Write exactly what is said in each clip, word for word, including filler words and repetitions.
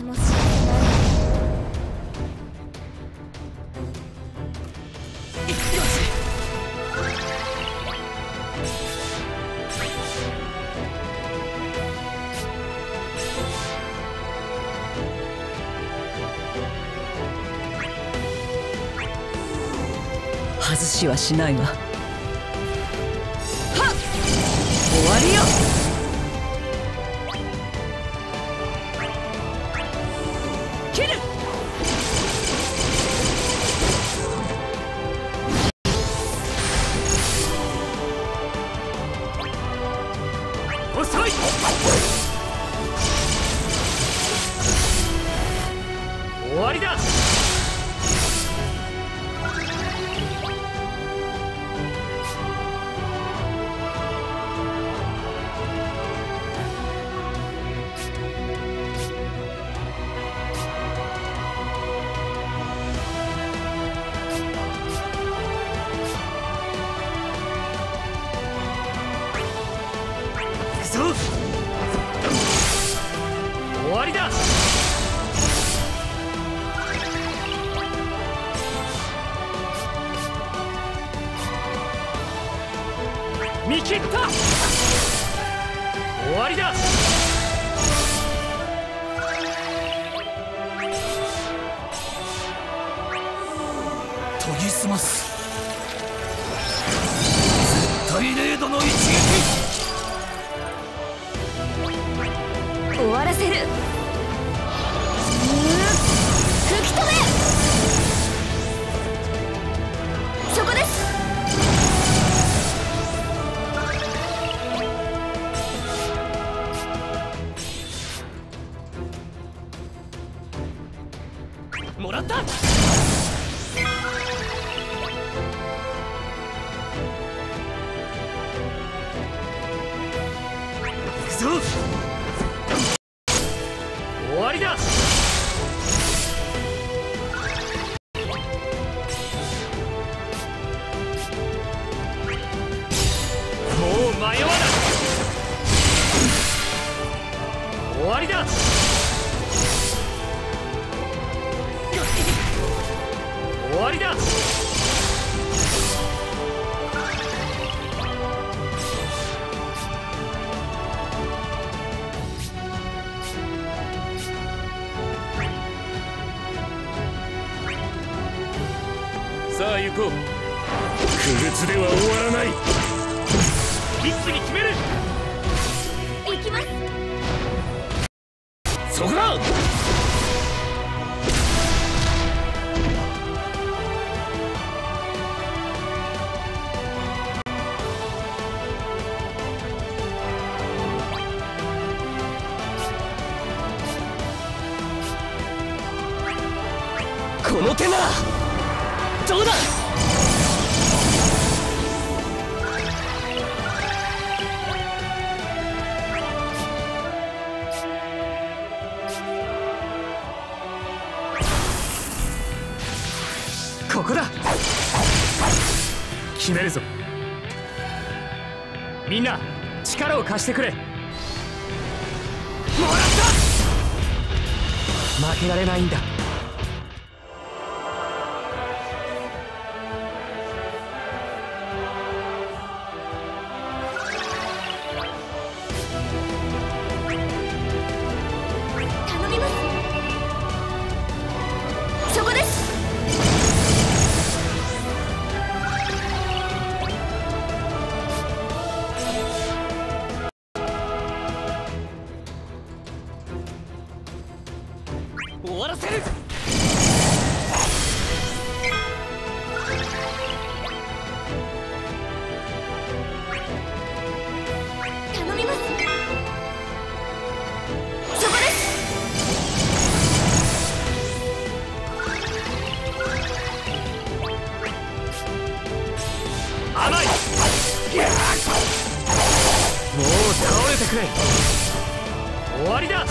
も知らない。 外しはしないわ。はっ、終わりよ。切る。遅い。終わりだ。終わりだ。見切った。終わりだ。研ぎ澄ます。絶対零度の一撃。 終わらせる。吹き止め。そこです。 もらった。行くぞ。終わりだ。もう迷わない。終わりだ。終わりだ。さあ行こう。苦物では終わらない。一気に決める。 行きます。 そこだ。この手ならどうだ。ここだ。決めるぞ。みんな力を貸してくれ。もらった。負けられないんだ。終わらせる。 頼みます。そこです。 甘い。もう倒れてくれ。終わりだ。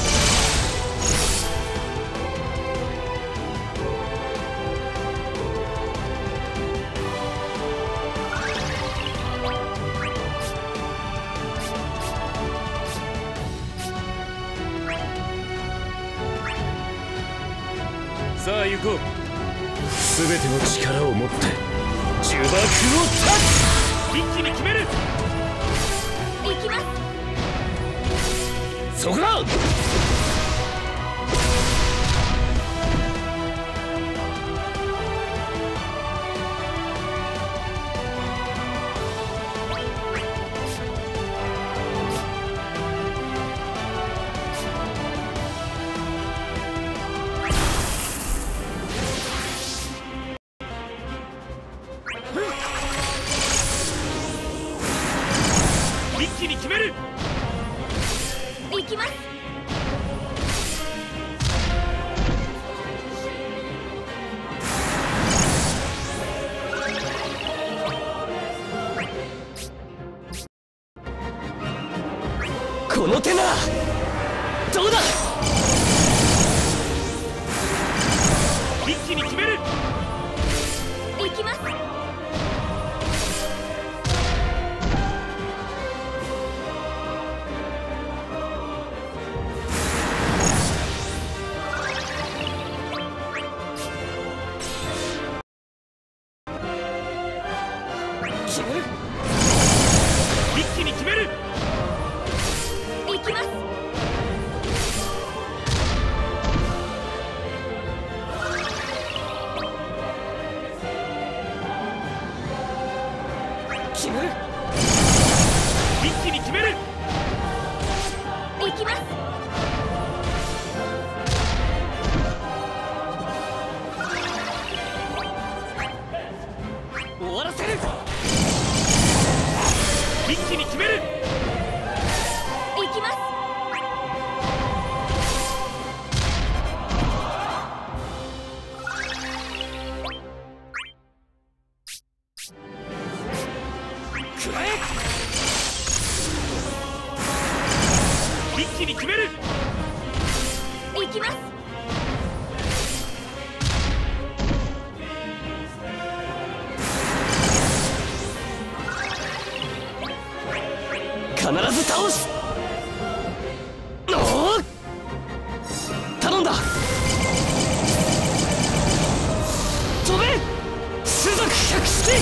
さあ行こう。全ての力を持って呪縛を断つ。一気に決める。 行きます。 そこだ。一気に決める。 行きます。 この手ならどうだ。一気に決める。 行きます。 決める。一気に決める。 行きます。 決める。一気に決める。 行きます。 終わらせる。一気に決める。 行きます。 くらえ。一気に決める。 行きます。 必ず倒す。おお、頼んだ。飛べ種族百式。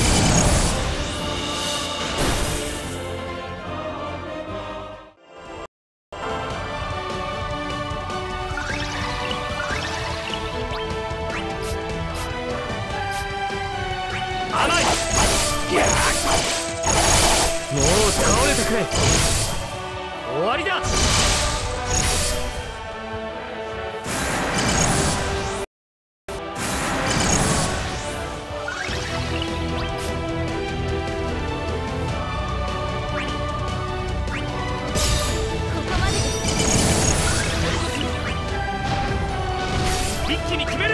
甘い。もう倒れてくれ。終わりだ。 ここまでです。 一気に決める。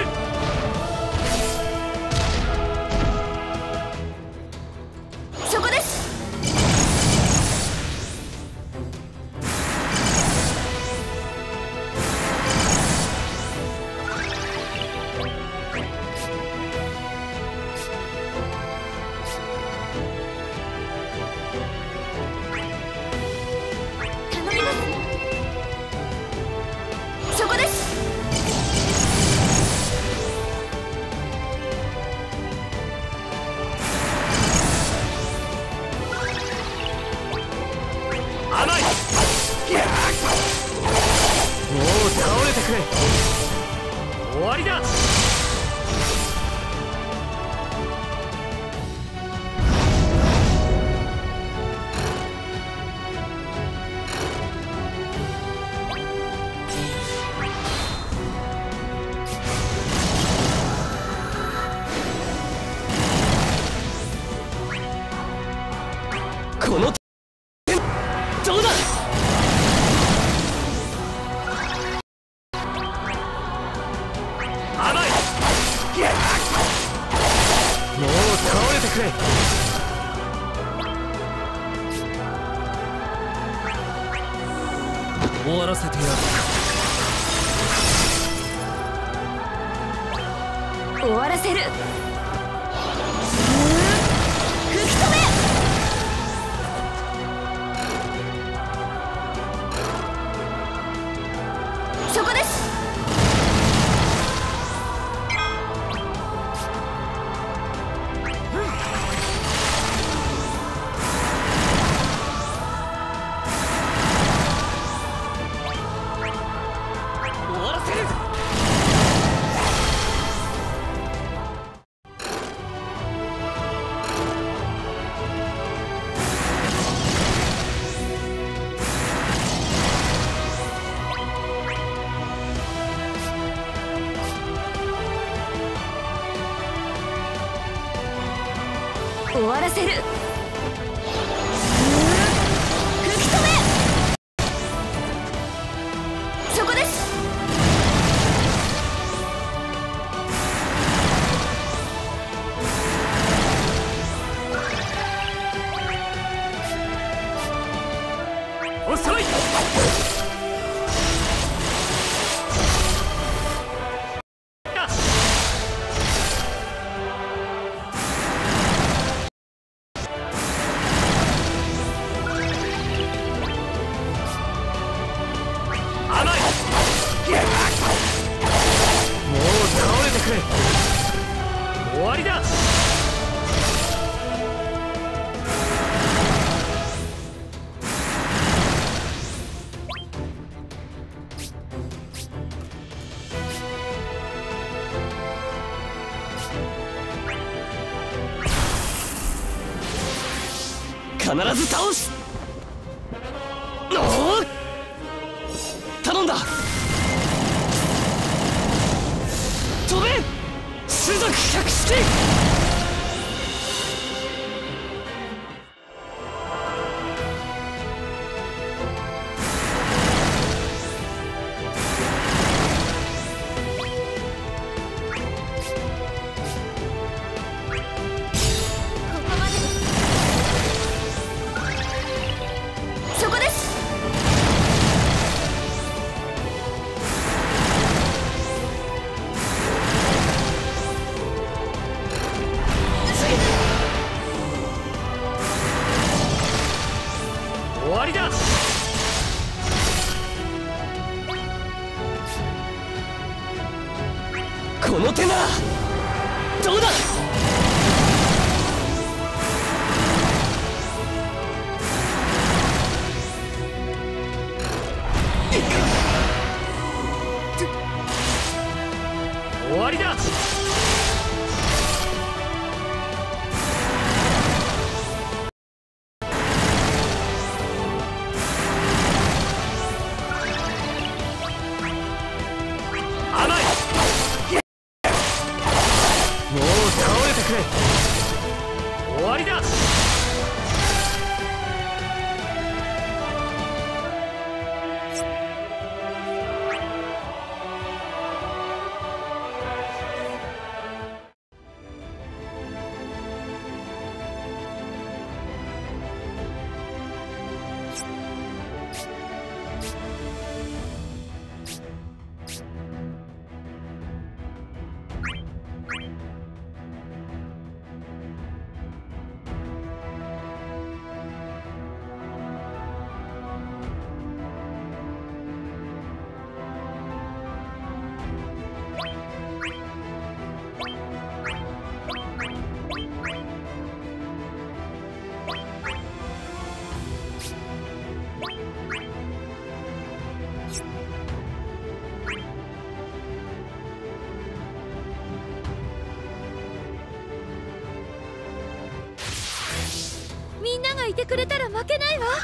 そこです。頼みます。そこです。 甘い。もう倒れてくれ。終わりだ。この手どうだ。甘い。もう倒れてくれ。終わらせてやる。 終わらせる。吹き飛べ。そこです。 らせる。吹き止め。そこです。 おそろい。終わりだ。必ず倒す。おお、頼んだ。飛べ種族百式。終わりだ。この手な。どうだ。終わりだ。もう倒れてくれ。終わりだ。 みんながいてくれたら負けないわ。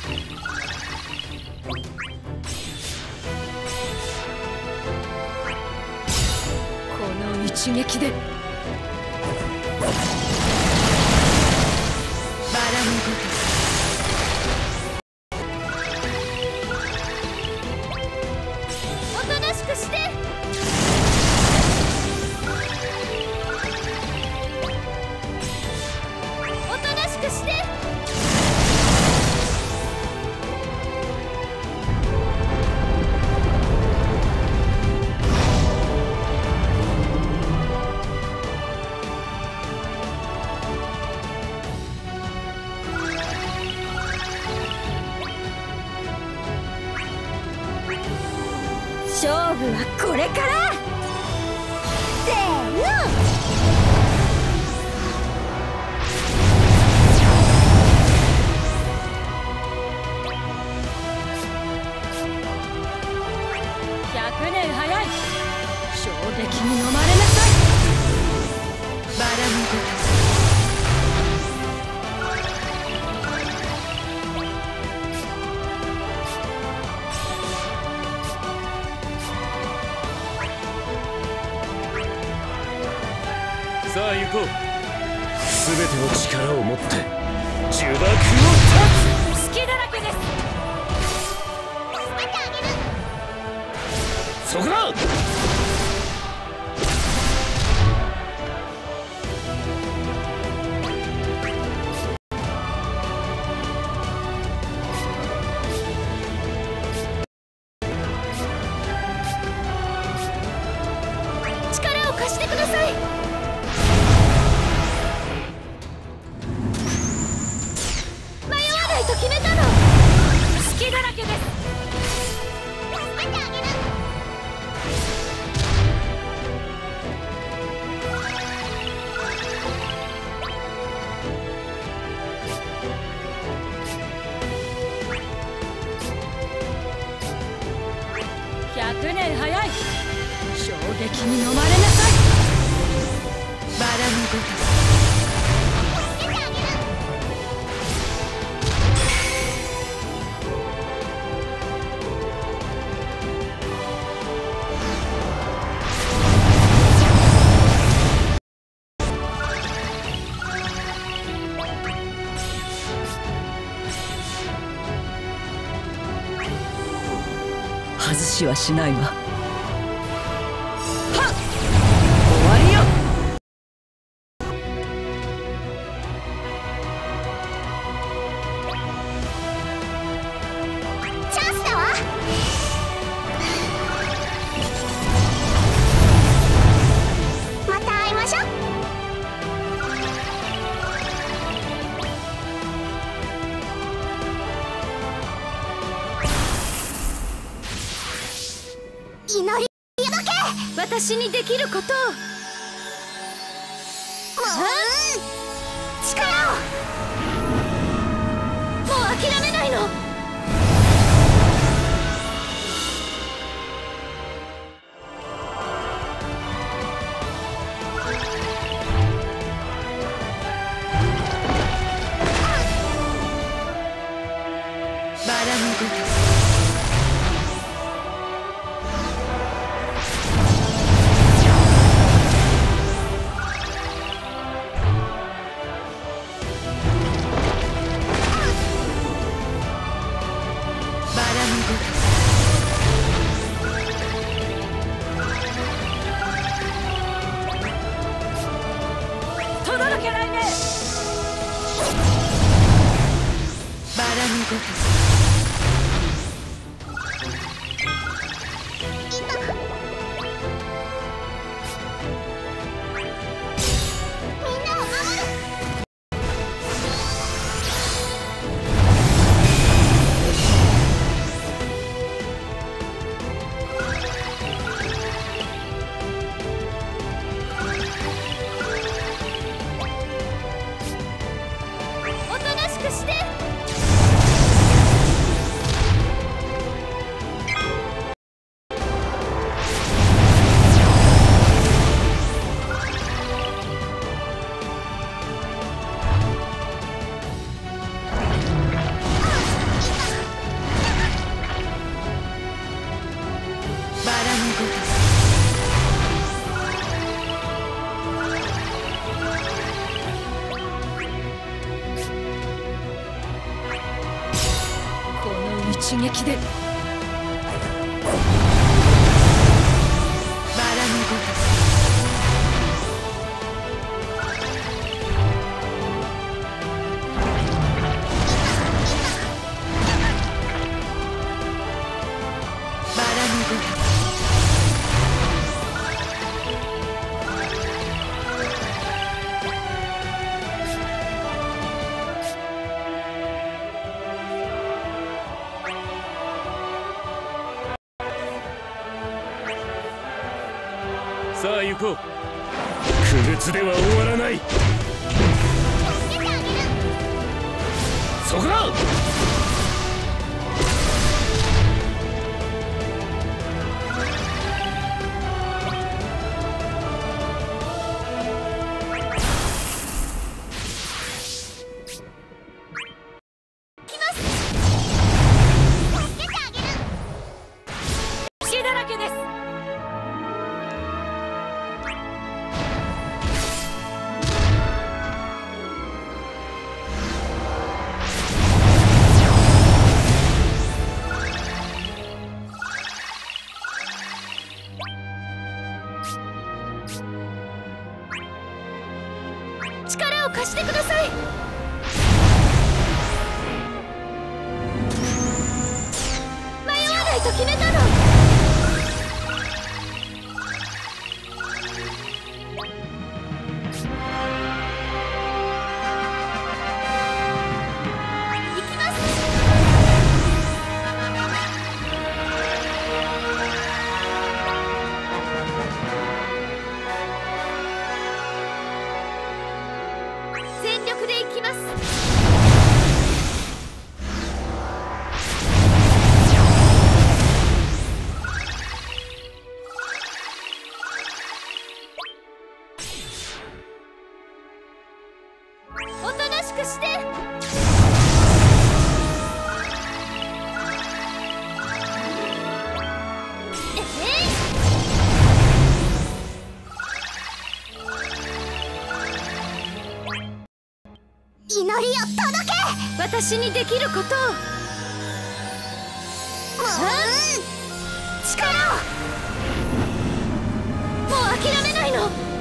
この一撃でバラのごとおとなしくして。おとなしくして。勝負はこれから。せーの。ひゃくねん早い。衝撃に飲まれなさい。バラのごとさあ行こう。 全ての力を持って呪縛を断つ。 隙だらけです。 助けてあげる。 そこだ。 力を貸してください。迷わないと決めたの。 隙だらけです。 助けてあげる。 ひゃくねん早い。衝撃に飲まれなさい。バラのごと助けてあげる。 外しはしないわ。はっ、終わりよ。 チャンスだわ。また会いましょう。祈りだけ。 私にできることを。 もう力を。 もう諦めないの。バラのごと轟けないね。バラのごとみんなを守る。おとなしくして。 バラのごとこの一撃で。バラのごとバラのごとさあ行こう。不滅では終わらない。 助けてあげる。 そこだ。 助けてあげる。 血だらけです。 私にできることを。 力をもう諦めないの。